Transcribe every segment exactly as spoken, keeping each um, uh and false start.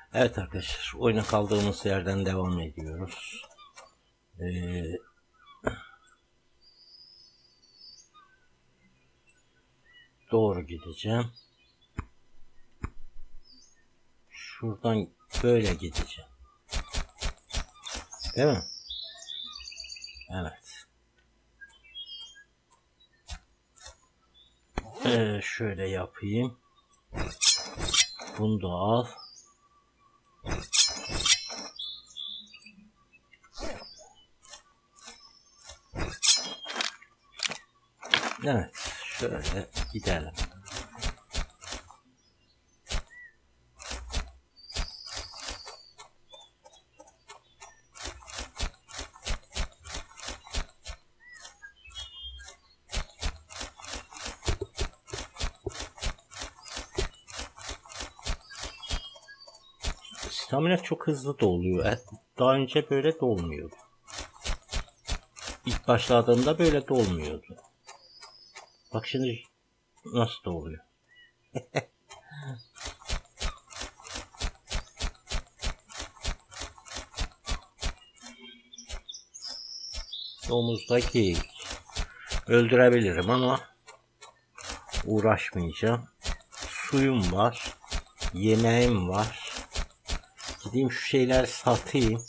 Evet arkadaşlar, oyuna kaldığımız yerden devam ediyoruz. Ee, doğru gideceğim. Şuradan böyle gideceğim. Değil mi? Evet. Ee, şöyle yapayım. Bunu da al. Evet. Şöyle gidelim. Stamina çok hızlı doluyor. Daha önce böyle dolmuyordu. İlk başladığımda böyle dolmuyordu. Bak şimdi nasıl doluyor. Domuzdaki öldürebilirim ama uğraşmayacağım. Suyum var. Yemeğim var. Gideyim şu şeyleri satayım.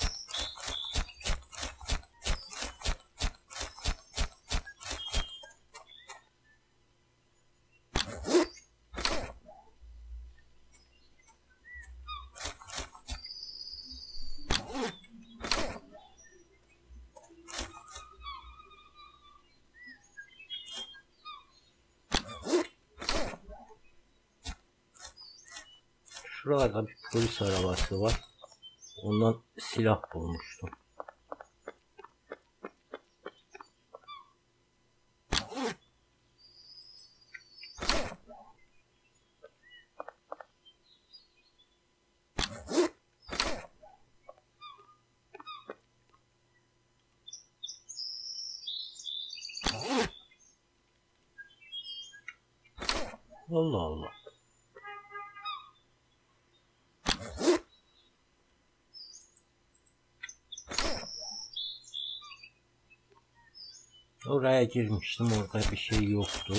Şuralarda bir polis arabası var. Ondan silah bulmuştum. Allah Allah. Oraya girmiştim. Orada bir şey yoktu.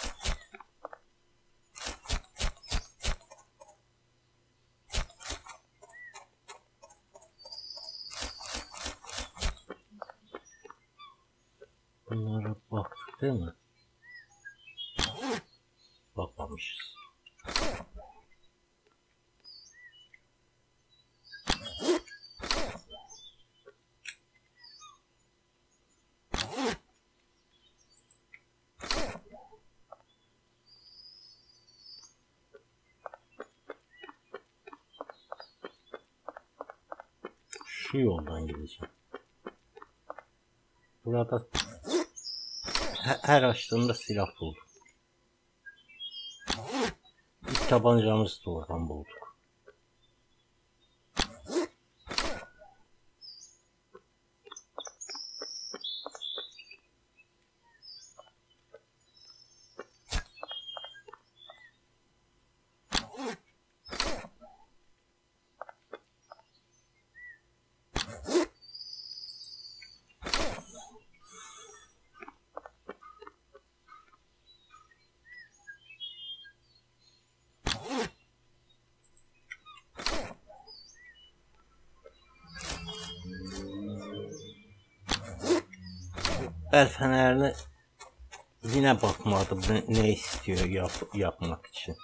Bunlara baktık değil mi? Bakmamışız. Şu yoldan gideceğim. Burada her açtığımda silah buldum. İlk tabancamızı da oradan bulduk. El fenerini yine bakmadım ne, ne istiyor yap, yapmak için.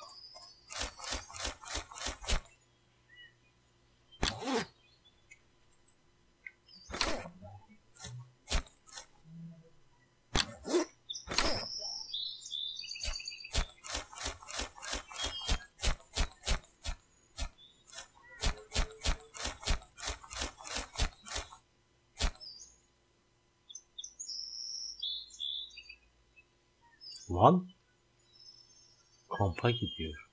Lan kampa gidiyor.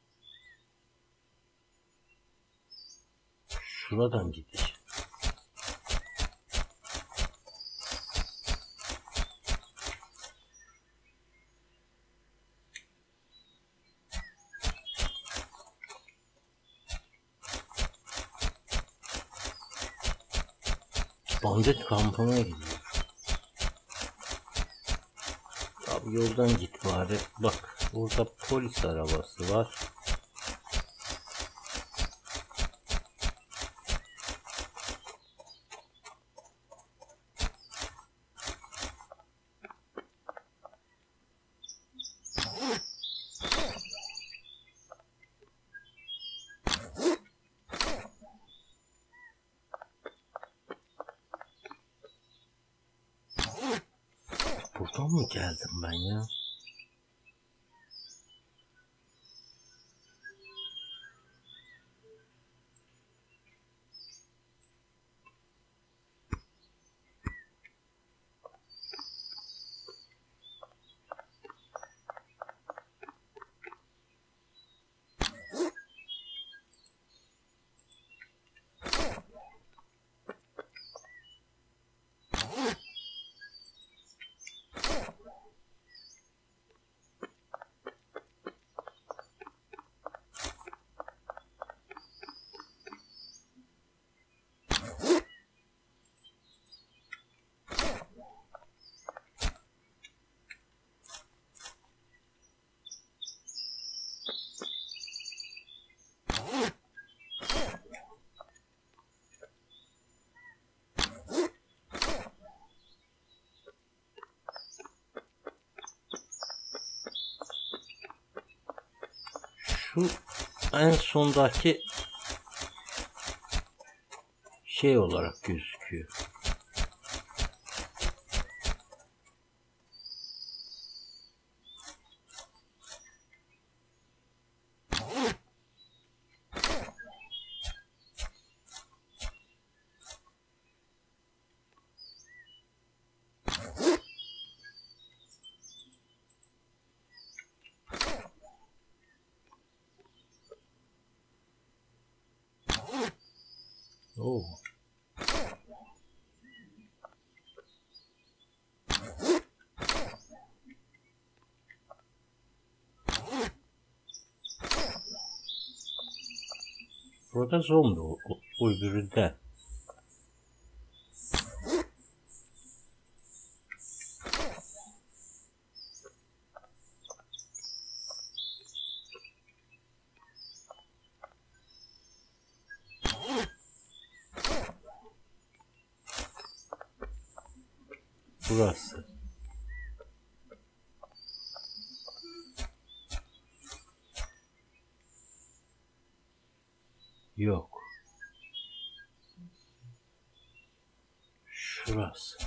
Şuradan gideceğim. Bandit kampına gidiyor. Abi yoldan git bari. Bak burada polis arabası var. Buradan mı geldim ben ya? Şu en sondaki şey olarak gözüküyor. Oo. Burada zombi o, o, o öbüründe. Burası. Yok. Şurası.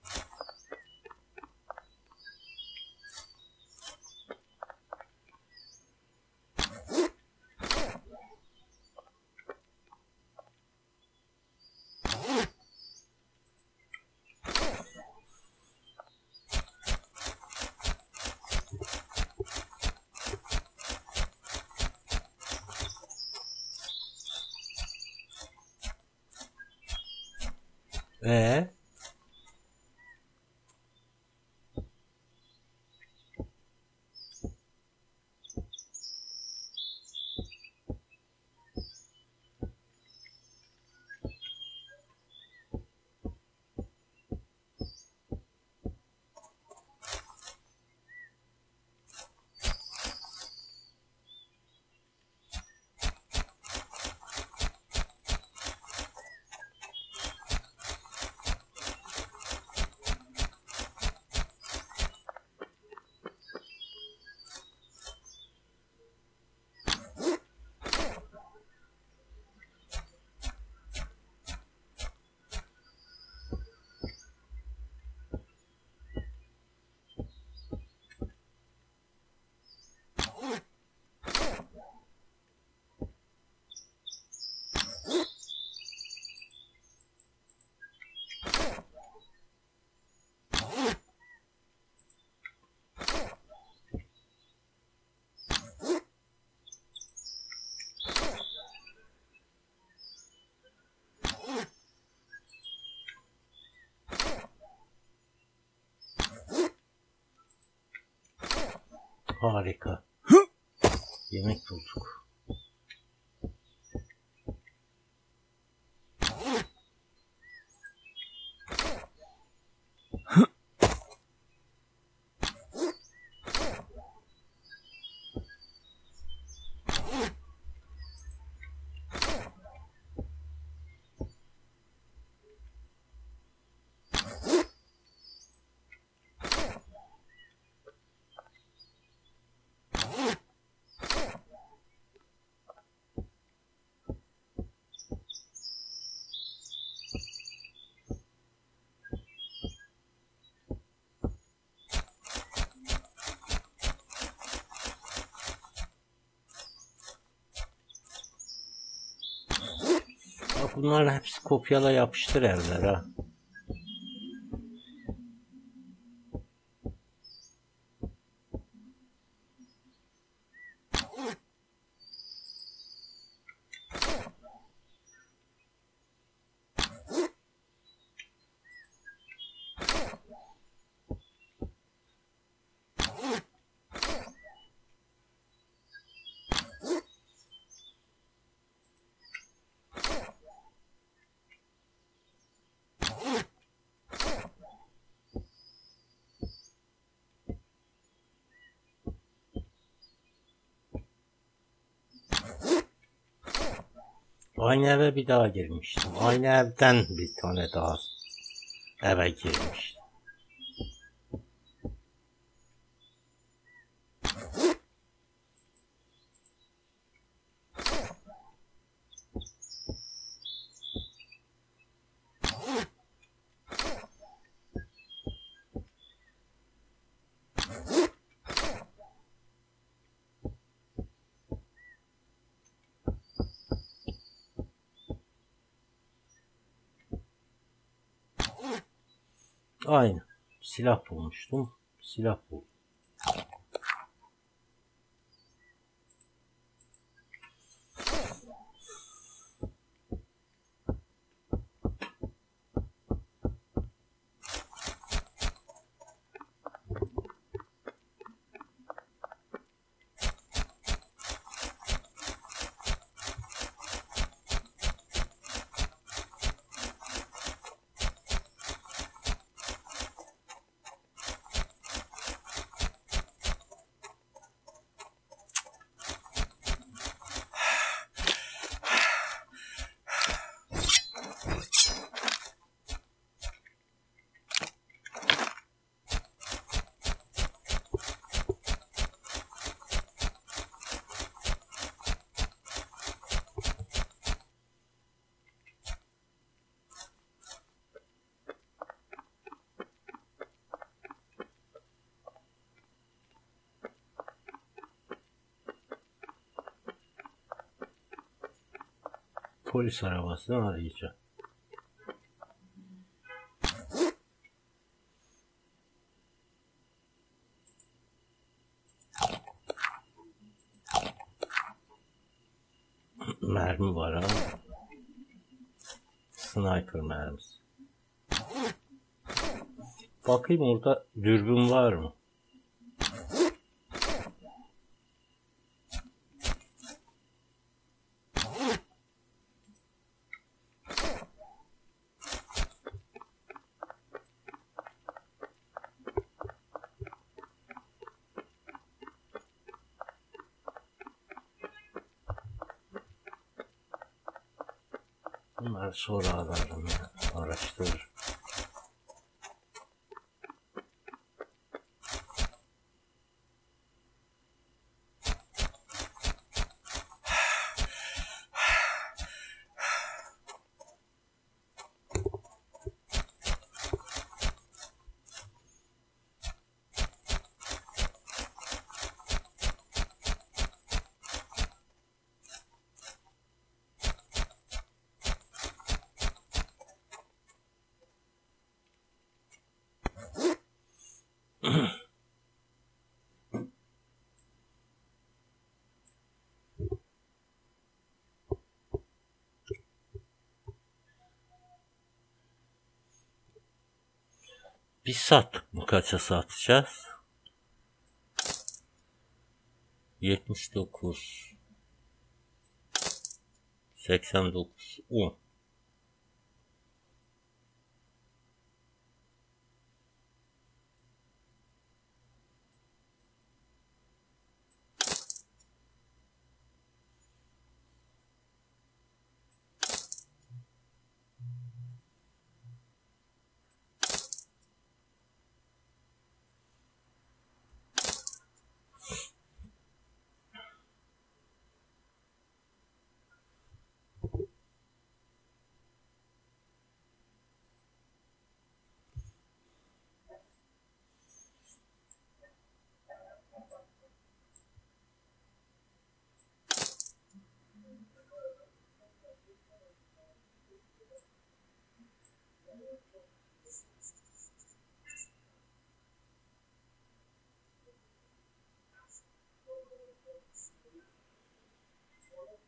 Ee? Harika. Yemek bulduk. Bak bunların hepsi kopyala yapıştır evler ha. Aynı eve bir daha girmiştim. Aynı evden bir tane daha eve girmiştim. Aynı. Silah bulmuştum. Silah buldum. Polis arabasını arayacağım. Mermi var ha. Sniper mermisi. Bakayım orada dürbün var mı? Bunları sonra ararım ya. Araştırırım. Biz sattık mı? Kaça satacağız? yetmiş dokuz seksen dokuz on.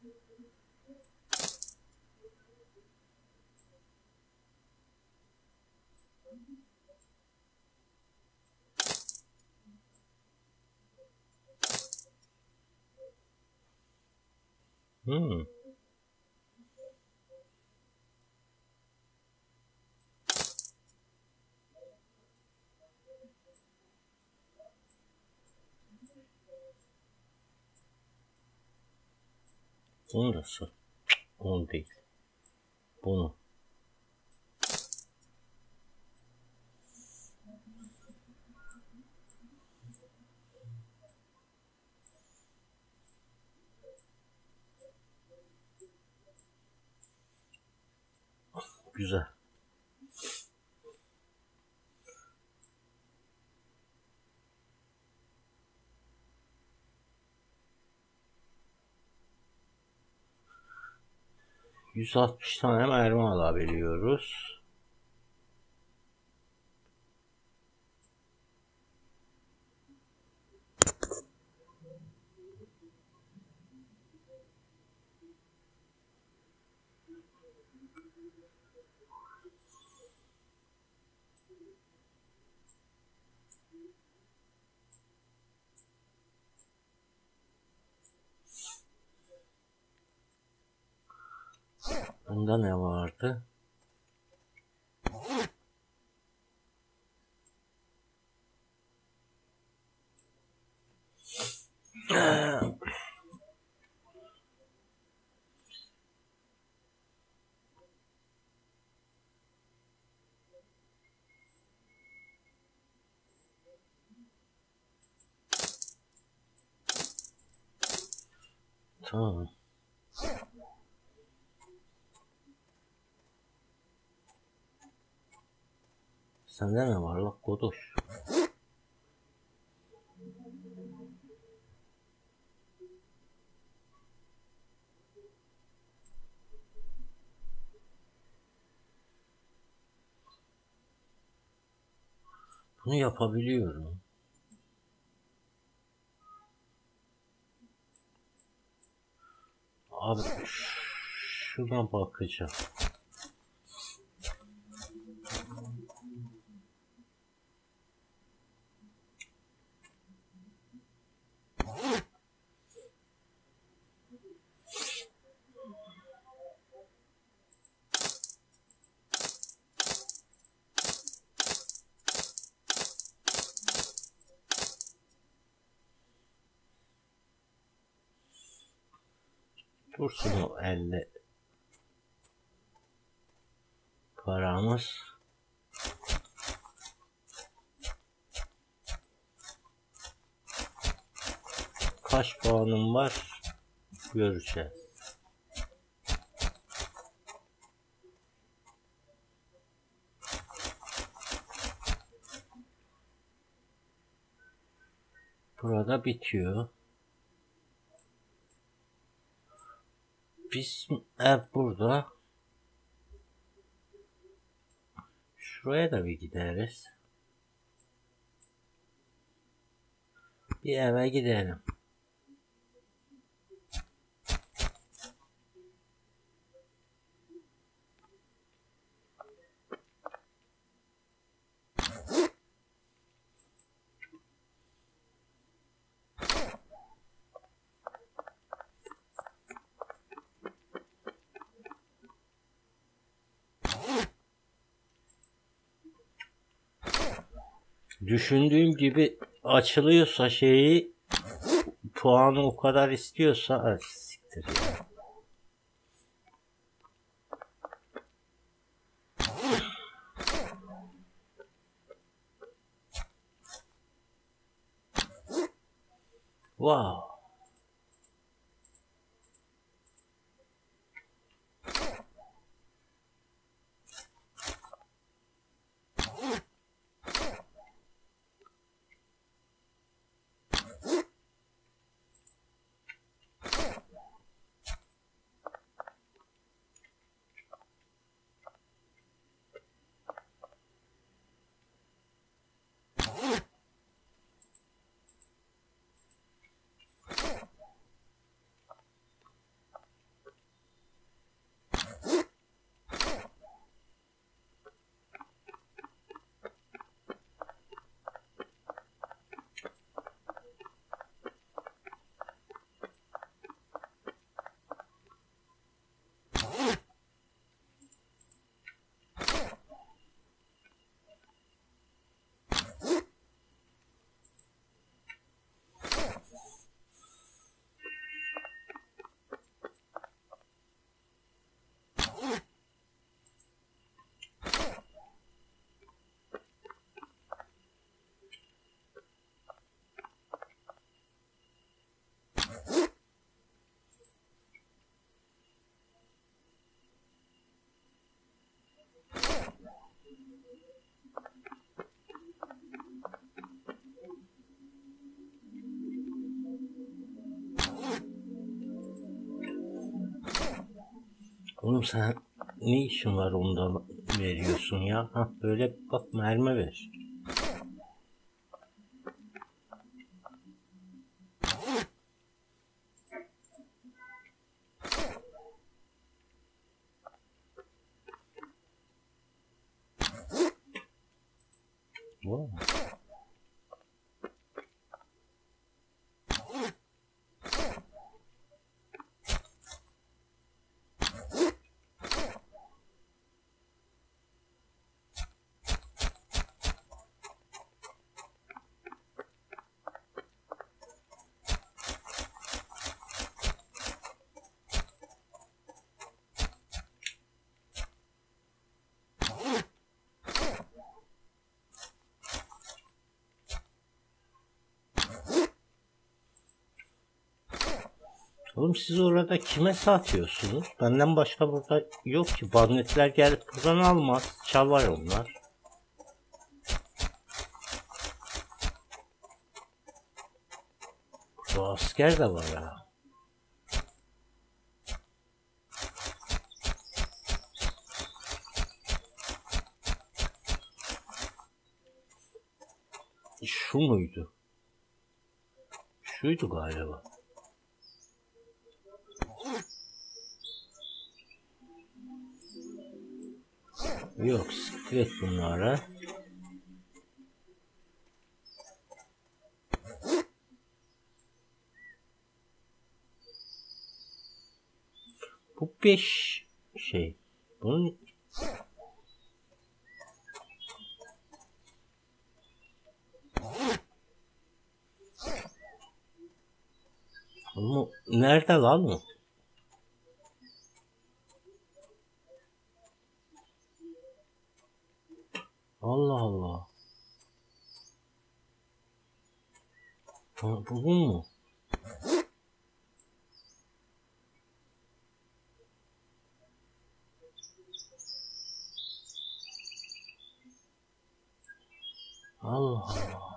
Hmm. Bunu da sor. Onu değil. Bunu. Güzel. yüz altmış tane mermi alabiliyoruz. Bunda ne vardı? Tamam. Sende ne var la kodoş? Bunu yapabiliyorum. Abi şuna bakacağım. Dursun o elli paramız. Kaç puanım var? Göreceğiz. Burada bitiyor. Bizim ev burada. Şuraya da bir gideriz. Bir eve gidelim. Düşündüğüm gibi açılıyorsa şeyi, puanı o kadar istiyorsa ay, siktir ya. Wow. Oğlum sen ne işin var ondan veriyorsun ya? Hah, böyle bak mermi ver. Wow. Oğlum siz orada kime satıyorsunuz? Benden başka burada yok ki. Banditler gelip buradan almaz. Çalar onlar. Bu asker de var ha. Şu muydu? Şuydu galiba. Yok, siklet bunlara. Bu beş şey. Bunun Ama nerede lan o? Allah Allah. Ha, bu bu mu? Allah Allah.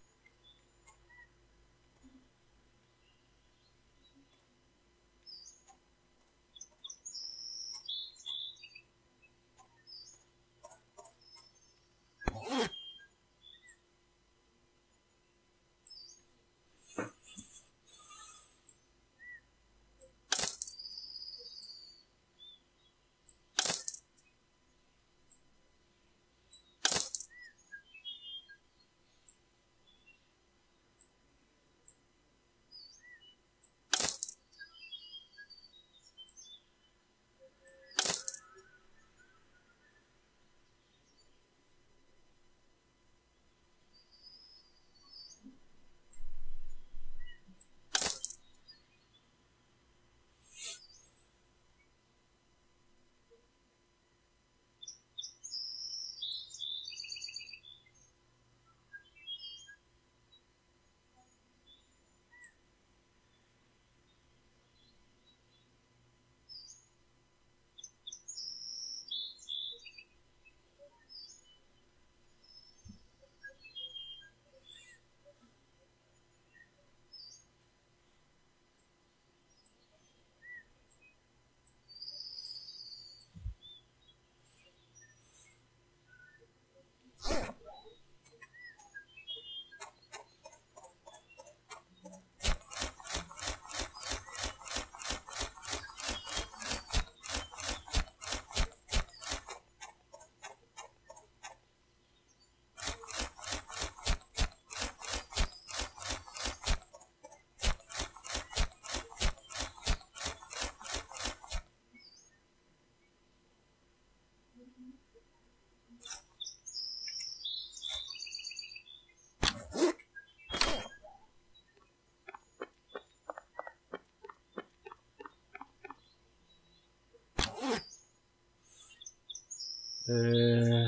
Ee,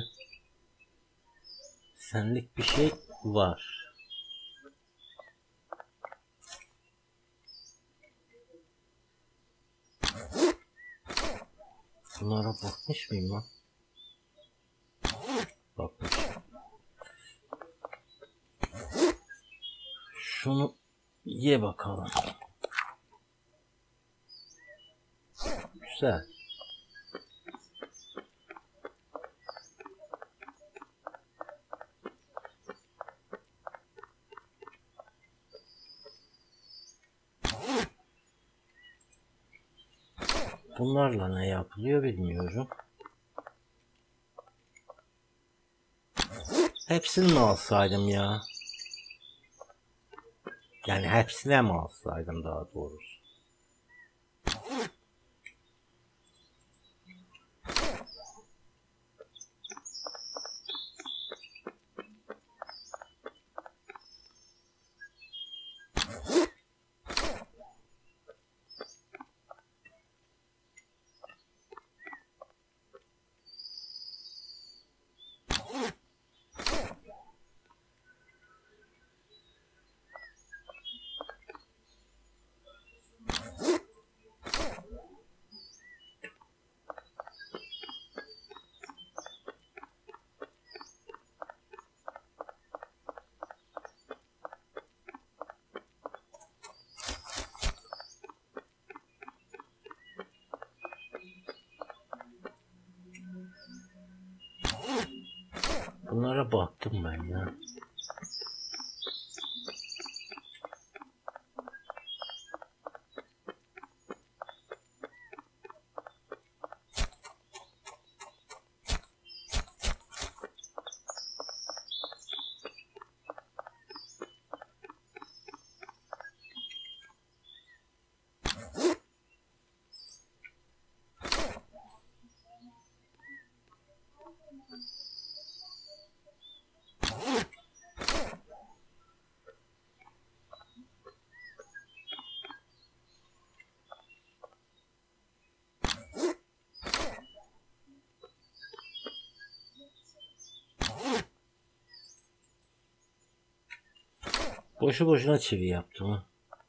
senlik bir şey var. Bunlara bakmış mıyım lan? Bakmış. Şunu ye bakalım. Güzel. Bunlarla ne yapılıyor bilmiyorum. Hepsini mi alsaydım ya? Yani hepsine mi alsaydım daha doğrusu? Bunlara baktım ben ya. Boşu boşuna çivi yaptım.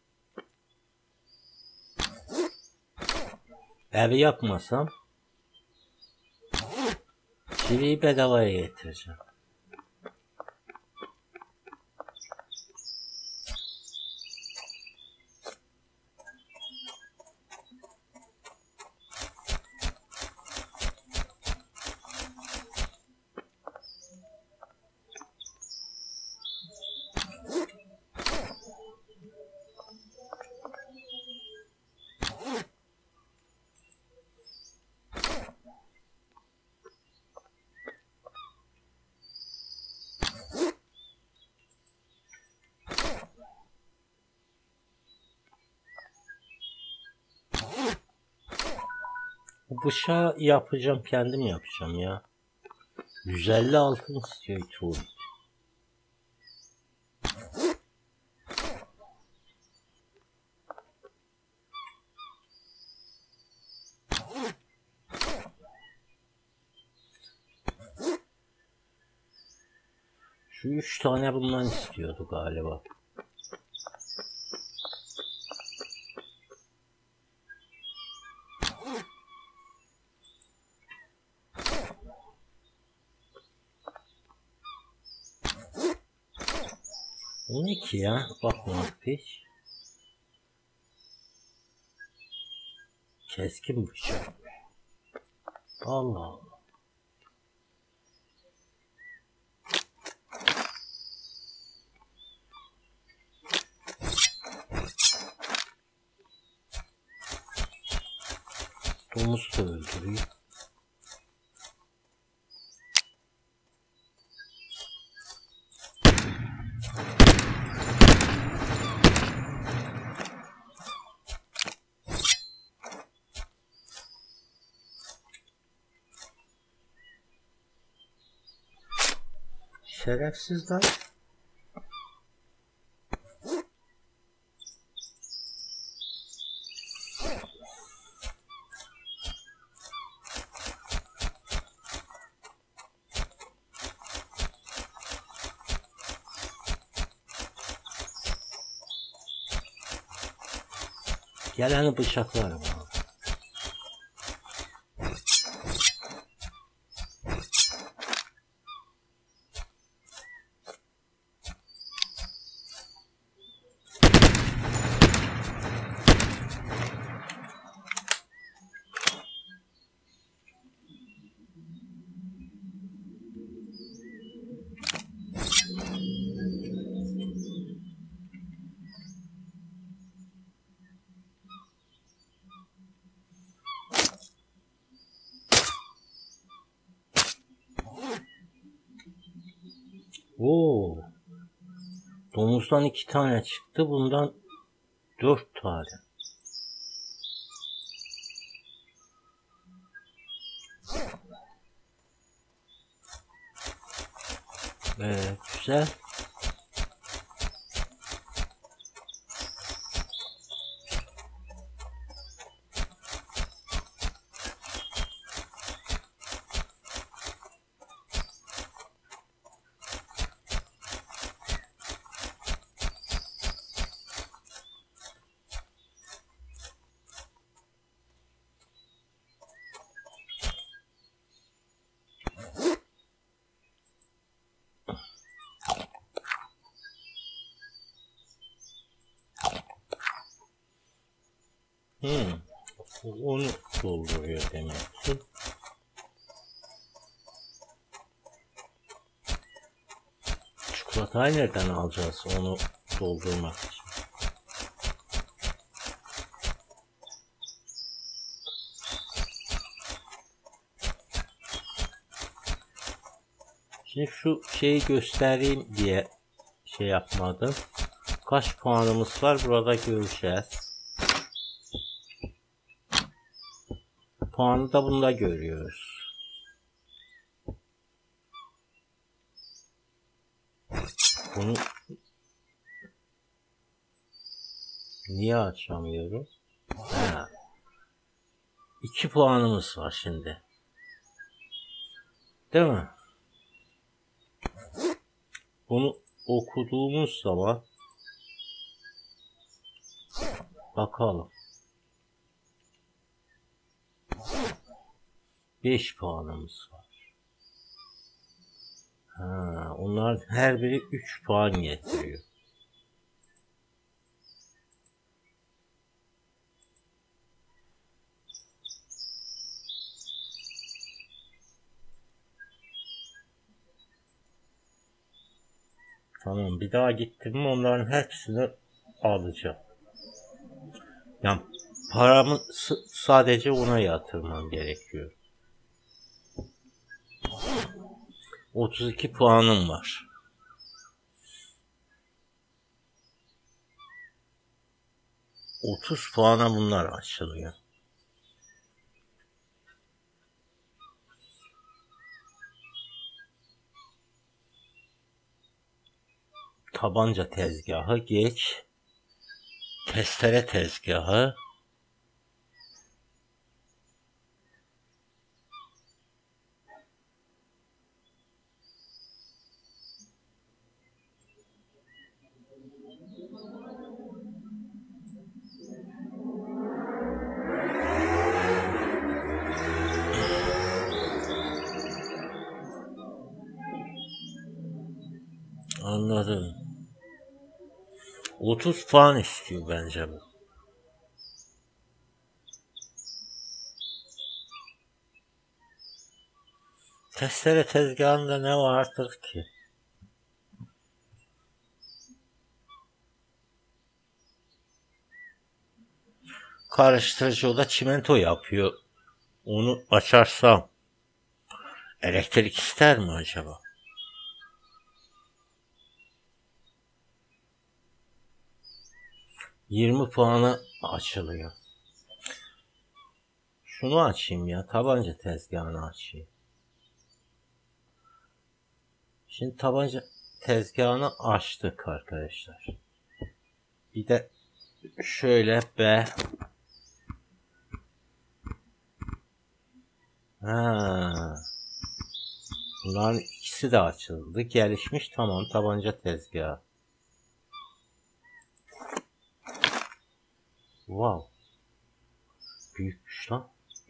Evi yapmasam çiviyi bedavaya getireceğim. Bu bıçağı yapacağım, kendim yapacağım ya. yüz elli altın istiyor Tuğrul. Şu üç tane bundan istiyordu galiba. Bu ne ki ya? Bakmadık hiç. Keskin bıçak. Allah Allah. Domuz da öldürüyor. Şerefsizler. Geleni bıçaklarım abi. Oo. Domuzdan iki tane çıktı. Bundan dört tane. Evet, güzel. Hmm. Onu dolduruyor demek ki. Çikolatayı nereden alacağız onu doldurmak için? Şimdi şu şeyi göstereyim diye şey yapmadım. Kaç puanımız var burada göreceğiz. Puanı da bunda görüyoruz. Bunu niye açamıyorum? Ha. İki puanımız var şimdi. Değil mi? Bunu okuduğumuz zaman bakalım. beş puanımız var. Ha, onların her biri üç puan getiriyor. Tamam, bir daha gittim mi onların hepsini alacağım. Yani paramı sadece ona yatırmam gerekiyor. otuz iki puanım var. otuz puana bunlar açılıyor. Tabanca tezgahı geç. Testere tezgahı. Anladım. otuz puan istiyor bence bu. Testere tezgahında ne vardır ki? Karıştırıcı o da çimento yapıyor. Onu açarsam elektrik ister mi acaba? yirmi puanı açılıyor. Şunu açayım ya. Tabanca tezgahını açayım. Şimdi tabanca tezgahını açtık arkadaşlar. Bir de şöyle be. Ha. Bunların ikisi de açıldı. Gelişmiş tamam tabanca tezgahı. Wow. Büyükmüş lan.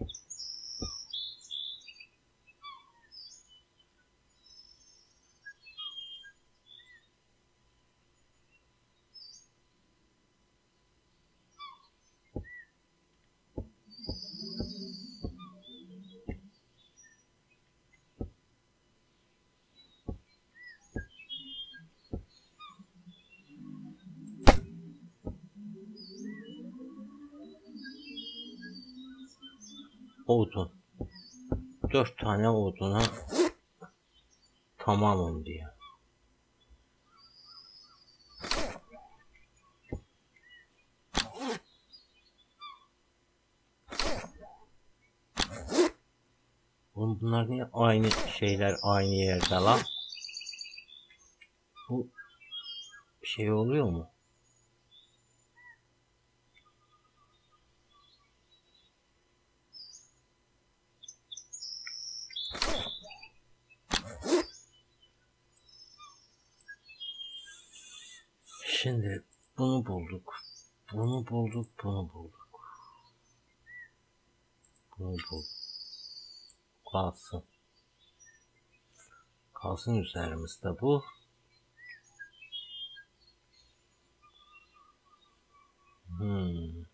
Odun. Dört tane oduna tamamım diyor. Oğlum bunlar niye aynı şeyler aynı yerde lan? Bu şey oluyor mu? Şimdi bunu bulduk. Bunu bulduk, bunu bulduk. Bunu bulduk. Kalsın. Kalsın üzerimizde bu. Hmm.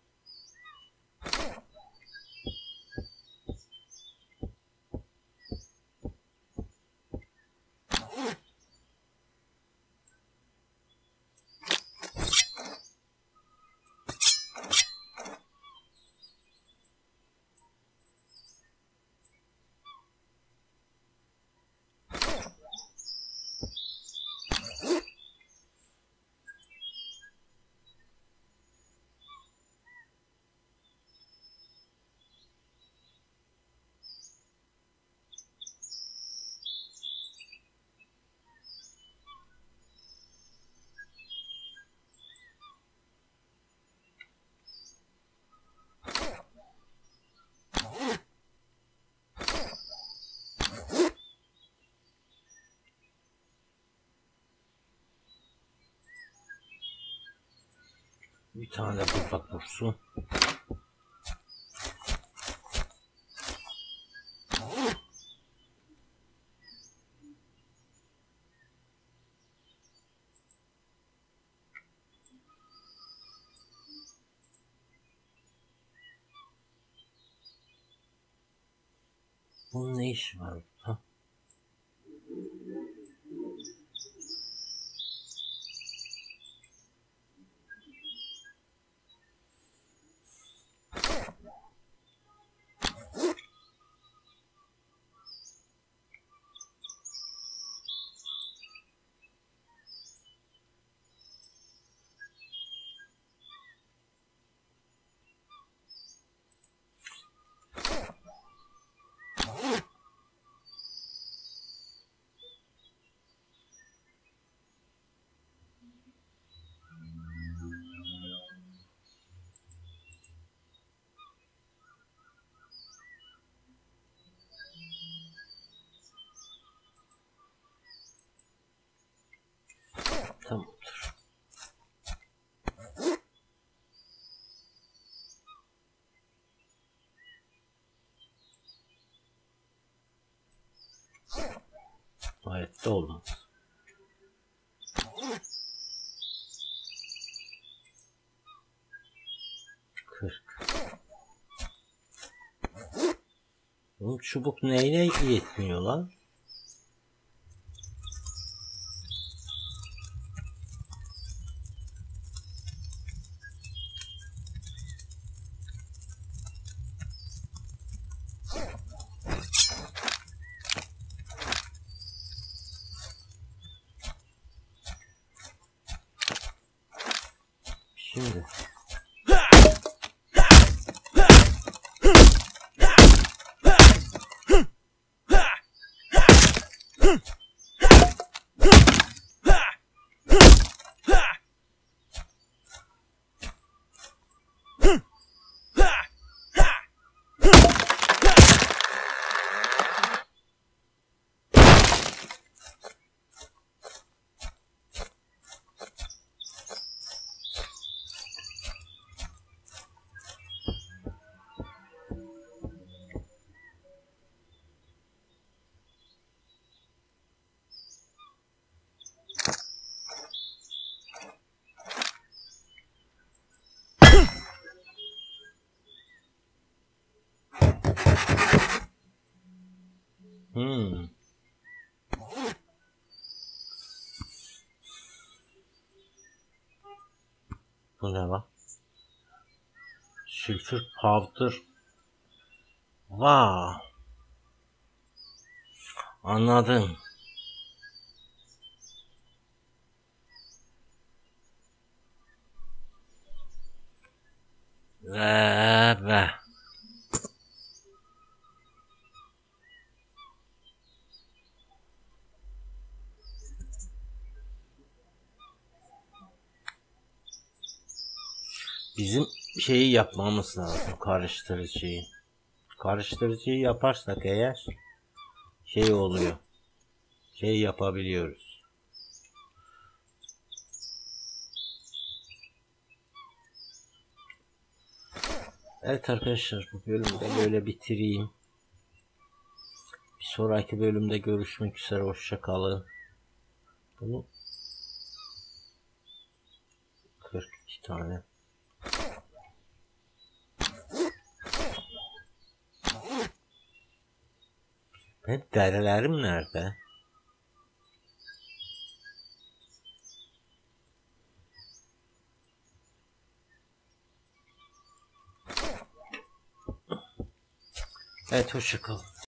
Bir tane burada dursun. Bunun ne işi var burada? Tamamdır. Hayatta olmaz. Kırk. Oğlum çubuk neyle yetmiyor lan? Şimdi Hmm. Bu ne lan? Sülfür powder. Vaa. Wow. Anladım. Ve ve. bizim şeyi yapmamız lazım, karıştırıcıyı. Karıştırıcıyı yaparsak eğer şey oluyor. Şey yapabiliyoruz. Evet arkadaşlar, bu bölümü de böyle bitireyim. Bir sonraki bölümde görüşmek üzere. Hoşça kalın. Bunu kırk iki tane. Benim derilerim nerede? Evet, hoşça kalın.